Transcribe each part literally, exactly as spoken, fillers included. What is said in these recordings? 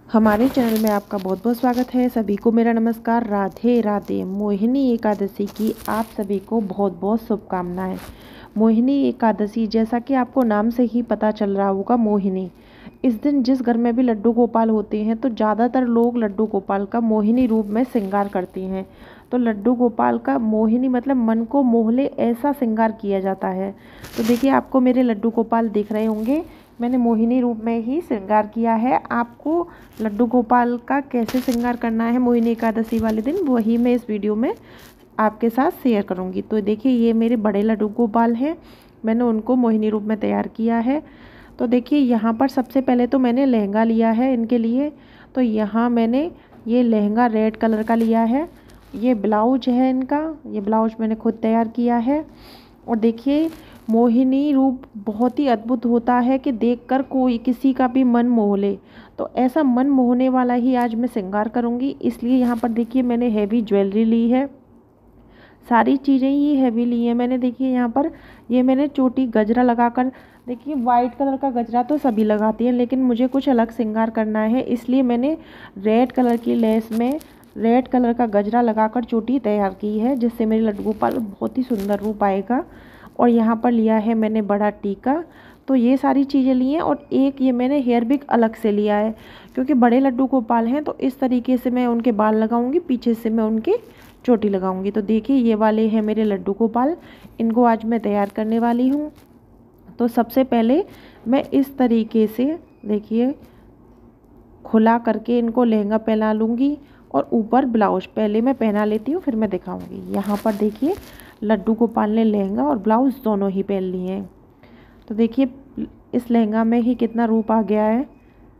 हमारे चैनल में आपका बहुत बहुत स्वागत है। सभी को मेरा नमस्कार। राधे राधे। मोहिनी एकादशी की आप सभी को बहुत बहुत शुभकामनाएं। मोहिनी एकादशी, जैसा कि आपको नाम से ही पता चल रहा होगा, मोहिनी, इस दिन जिस घर में भी लड्डू गोपाल होते हैं तो ज़्यादातर लोग लड्डू गोपाल का मोहिनी रूप में श्रृंगार करते हैं। तो लड्डू गोपाल का मोहिनी मतलब मन को मोह ले, ऐसा श्रृंगार किया जाता है। तो देखिए, आपको मेरे लड्डू गोपाल दिख रहे होंगे, मैंने मोहिनी रूप में ही श्रृंगार किया है। आपको लड्डू गोपाल का कैसे श्रृंगार करना है मोहिनी एकादशी वाले दिन, वही मैं इस वीडियो में आपके साथ शेयर करूंगी। तो देखिए, ये मेरे बड़े लड्डू गोपाल हैं, मैंने उनको मोहिनी रूप में तैयार किया है। तो देखिए, यहाँ पर सबसे पहले तो मैंने लहंगा लिया है इनके लिए। तो यहाँ मैंने ये लहंगा रेड कलर का लिया है। ये ब्लाउज है इनका, ये ब्लाउज मैंने खुद तैयार किया है। और देखिए, मोहिनी रूप बहुत ही अद्भुत होता है कि देखकर कोई किसी का भी मन मोह ले। तो ऐसा मन मोहने वाला ही आज मैं श्रृंगार करूँगी। इसलिए यहाँ पर देखिए, मैंने हैवी ज्वेलरी ली है, सारी चीज़ें ही हैवी ली हैं मैंने। देखिए यहाँ पर ये मैंने चोटी गजरा लगाकर, देखिए वाइट कलर का गजरा तो सभी लगाती हैं, लेकिन मुझे कुछ अलग श्रृंगार करना है, इसलिए मैंने रेड कलर की लेस में रेड कलर का गजरा लगाकर चोटी तैयार की है, जिससे मेरे लड्डू गोपाल बहुत ही सुंदर रूप आएगा। और यहाँ पर लिया है मैंने बड़ा टीका। तो ये सारी चीज़ें ली हैं। और एक ये मैंने हेयर बिग अलग से लिया है, क्योंकि बड़े लड्डू गोपाल हैं तो इस तरीके से मैं उनके बाल लगाऊंगी, पीछे से मैं उनके चोटी लगाऊंगी। तो देखिए, ये वाले हैं मेरे लड्डू गोपाल, इनको आज मैं तैयार करने वाली हूँ। तो सबसे पहले मैं इस तरीके से देखिए खुला करके इनको लहंगा पहना लूँगी, और ऊपर ब्लाउज पहले मैं पहना लेती हूँ, फिर मैं दिखाऊंगी। यहाँ पर देखिए, लड्डू गोपाल ने लहंगा और ब्लाउज दोनों ही पहन लिए हैं। तो देखिए, इस लहंगा में ही कितना रूप आ गया है।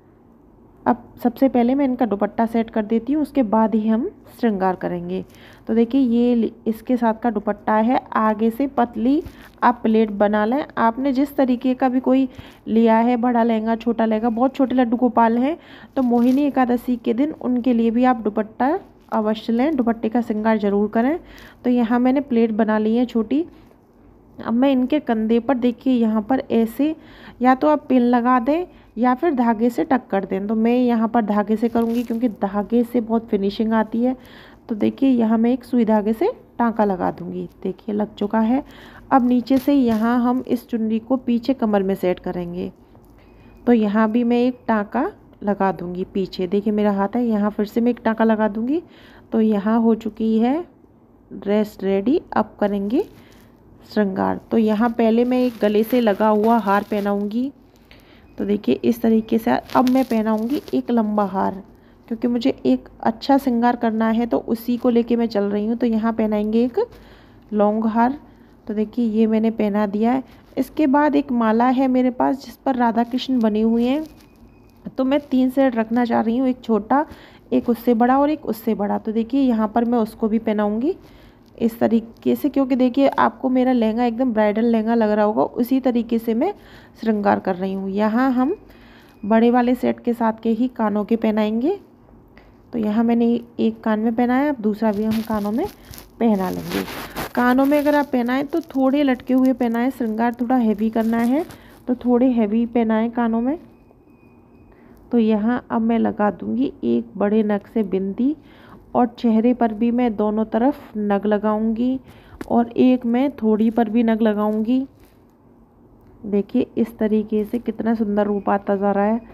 अब सबसे पहले मैं इनका दुपट्टा सेट कर देती हूँ, उसके बाद ही हम श्रृंगार करेंगे। तो देखिए, ये इसके साथ का दुपट्टा है, आगे से पतली आप प्लेट बना लें। आपने जिस तरीके का भी कोई लिया है, बड़ा लहंगा, छोटा लहंगा, बहुत छोटे लड्डू गोपाल हैं तो मोहिनी एकादशी के दिन उनके लिए भी आप दुपट्टा अवश्य लें, दुपट्टे का श्रृंगार जरूर करें। तो यहाँ मैंने प्लेट बना ली है छोटी। अब मैं इनके कंधे पर देखिए, यहाँ पर ऐसे या तो आप पिन लगा दें या फिर धागे से टक कर दें। तो मैं यहाँ पर धागे से करूँगी, क्योंकि धागे से बहुत फिनिशिंग आती है। तो देखिए, यहाँ मैं एक सुई धागे से टाँका लगा दूँगी। देखिए, लग चुका है। अब नीचे से यहाँ हम इस चुनरी को पीछे कमर में सेट करेंगे। तो यहाँ भी मैं एक टाँका लगा दूँगी पीछे। देखिए, मेरा हाथ है, यहाँ फिर से मैं एक टाँका लगा दूँगी। तो यहाँ हो चुकी है ड्रेस रेडी। अब करेंगे श्रृंगार। तो यहाँ पहले मैं एक गले से लगा हुआ हार पहनाऊँगी। तो देखिए, इस तरीके से अब मैं पहनाऊँगी एक लंबा हार, क्योंकि मुझे एक अच्छा श्रृंगार करना है, तो उसी को लेके मैं चल रही हूँ। तो यहाँ पहनाएंगे एक लॉन्ग हार। तो देखिए, ये मैंने पहना दिया है। इसके बाद एक माला है मेरे पास, जिस पर राधा कृष्ण बने हुए हैं। तो मैं तीन सेट रखना चाह रही हूँ, एक छोटा, एक उससे बड़ा और एक उससे बड़ा। तो देखिए, यहाँ पर मैं उसको भी पहनाऊँगी इस तरीके से, क्योंकि देखिए आपको मेरा लहंगा एकदम ब्राइडल लहंगा लग रहा होगा, उसी तरीके से मैं श्रृंगार कर रही हूँ। यहाँ हम बड़े वाले सेट के साथ के ही कानों के पहनाएंगे। तो यहाँ मैंने एक कान में पहनाया, अब दूसरा भी हम कानों में पहना लेंगे। कानों में अगर आप पहनाएं तो थोड़े लटके हुए पहनाएं, श्रृंगार थोड़ा हैवी करना है तो थोड़े हैवी पहनाएं कानों में। तो यहाँ अब मैं लगा दूँगी एक बड़े नग से बिंदी, और चेहरे पर भी मैं दोनों तरफ नग लगाऊंगी, और एक मैं थोड़ी पर भी नग लगाऊंगी। देखिए, इस तरीके से कितना सुंदर रूप आता जा रहा है।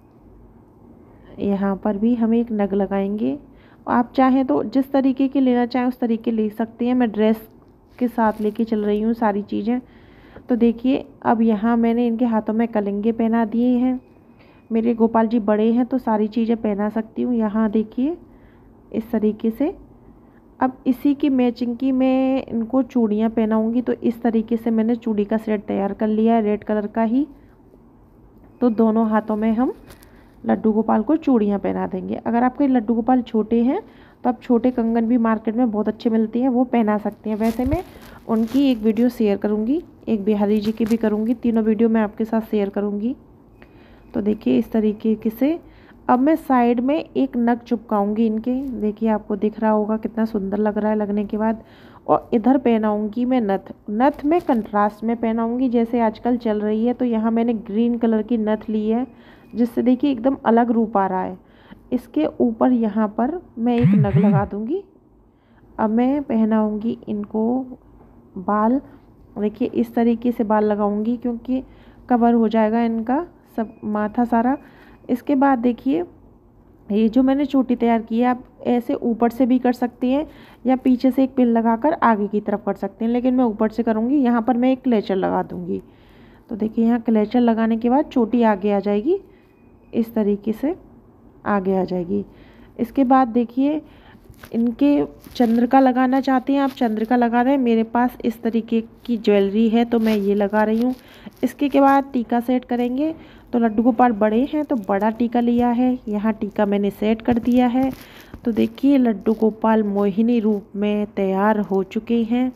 यहाँ पर भी हम एक नग लगाएंगे। आप चाहें तो जिस तरीके के लेना चाहें उस तरीके ले सकते हैं। मैं ड्रेस के साथ लेके चल रही हूँ सारी चीज़ें। तो देखिए, अब यहाँ मैंने इनके हाथों में कलंगे पहना दिए हैं। मेरे गोपाल जी बड़े हैं तो सारी चीज़ें पहना सकती हूँ। यहाँ देखिए, इस तरीके से। अब इसी की मैचिंग की मैं इनको चूड़ियाँ पहनाऊंगी। तो इस तरीके से मैंने चूड़ी का सेट तैयार कर लिया है, रेड कलर का ही। तो दोनों हाथों में हम लड्डू गोपाल को चूड़ियाँ पहना देंगे। अगर आपके लड्डू गोपाल छोटे हैं तो आप छोटे कंगन भी मार्केट में बहुत अच्छे मिलते हैं, वो पहना सकते हैं। वैसे मैं उनकी एक वीडियो शेयर करूँगी, एक बिहारी जी की भी करूँगी, तीनों वीडियो मैं आपके साथ शेयर करूँगी। तो देखिए, इस तरीके से अब मैं साइड में एक नग चिपकाऊंगी इनके। देखिए, आपको दिख रहा होगा कितना सुंदर लग रहा है लगने के बाद। और इधर पहनाऊंगी मैं नथ। नथ में कंट्रास्ट में पहनाऊंगी, जैसे आजकल चल रही है। तो यहाँ मैंने ग्रीन कलर की नथ ली है, जिससे देखिए एकदम अलग रूप आ रहा है। इसके ऊपर यहाँ पर मैं एक नग लगा दूँगी। अब मैं पहनाऊँगी इनको बाल। देखिए इस तरीके से बाल लगाऊंगी क्योंकि कवर हो जाएगा इनका सब माथा सारा। इसके बाद देखिए ये जो मैंने चोटी तैयार की है, आप ऐसे ऊपर से भी कर सकती हैं या पीछे से एक पिन लगाकर आगे की तरफ कर सकते हैं, लेकिन मैं ऊपर से करूँगी। यहाँ पर मैं एक क्लेचर लगा दूँगी। तो देखिए यहाँ क्लेचर लगाने के बाद चोटी आगे आ जाएगी, इस तरीके से आगे आ जाएगी। इसके बाद देखिए इनके चंद्रिका लगाना चाहते हैं आप, चंद्रिका लगा रहे हैं। मेरे पास इस तरीके की ज्वेलरी है तो मैं ये लगा रही हूँ। इसके के बाद टीका सेट करेंगे। तो लड्डू गोपाल बड़े हैं तो बड़ा टीका लिया है, यहाँ टीका मैंने सेट कर दिया है। तो देखिए लड्डू गोपाल मोहिनी रूप में तैयार हो चुके हैं।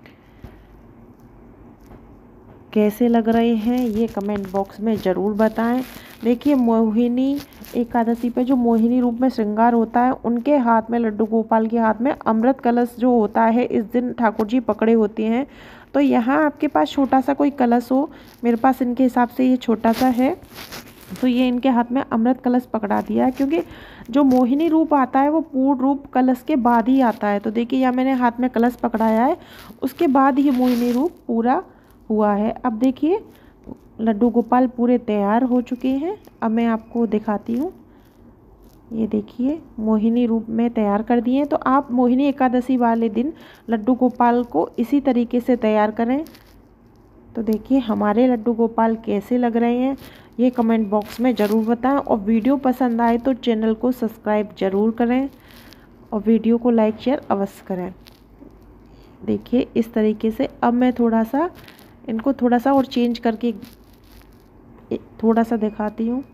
कैसे लग रहे हैं ये कमेंट बॉक्स में ज़रूर बताएं। देखिए मोहिनी एकादशी पे जो मोहिनी रूप में श्रृंगार होता है, उनके हाथ में, लड्डू गोपाल के हाथ में अमृत कलश जो होता है, इस दिन ठाकुर जी पकड़े होते हैं। तो यहाँ आपके पास छोटा सा कोई कलश हो, मेरे पास इनके हिसाब से ये छोटा सा है, तो ये इनके हाथ में अमृत कलश पकड़ा दिया है। क्योंकि जो मोहिनी रूप आता है वो पूर्ण रूप कलश के बाद ही आता है। तो देखिए यहाँ मैंने हाथ में कलश पकड़ाया है, उसके बाद ये मोहिनी रूप पूरा हुआ है। अब देखिए लड्डू गोपाल पूरे तैयार हो चुके हैं। अब मैं आपको दिखाती हूँ। ये देखिए मोहिनी रूप में तैयार कर दिए हैं। तो आप मोहिनी एकादशी वाले दिन लड्डू गोपाल को इसी तरीके से तैयार करें। तो देखिए हमारे लड्डू गोपाल कैसे लग रहे हैं ये कमेंट बॉक्स में ज़रूर बताएं, और वीडियो पसंद आए तो चैनल को सब्सक्राइब ज़रूर करें और वीडियो को लाइक शेयर अवश्य करें। देखिए इस तरीके से अब मैं थोड़ा सा इनको थोड़ा सा और चेंज करके थोड़ा सा दिखाती हूँ।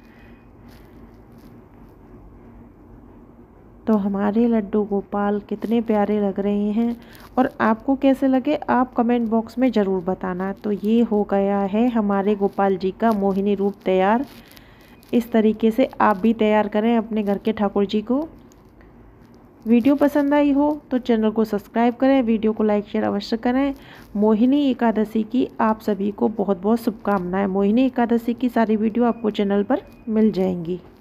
तो हमारे लड्डू गोपाल कितने प्यारे लग रहे हैं, और आपको कैसे लगे आप कमेंट बॉक्स में ज़रूर बताना। तो ये हो गया है हमारे गोपाल जी का मोहिनी रूप तैयार। इस तरीके से आप भी तैयार करें अपने घर के ठाकुर जी को। वीडियो पसंद आई हो तो चैनल को सब्सक्राइब करें, वीडियो को लाइक शेयर अवश्य करें। मोहिनी एकादशी की आप सभी को बहुत बहुत शुभकामनाएं। मोहिनी एकादशी की सारी वीडियो आपको चैनल पर मिल जाएंगी।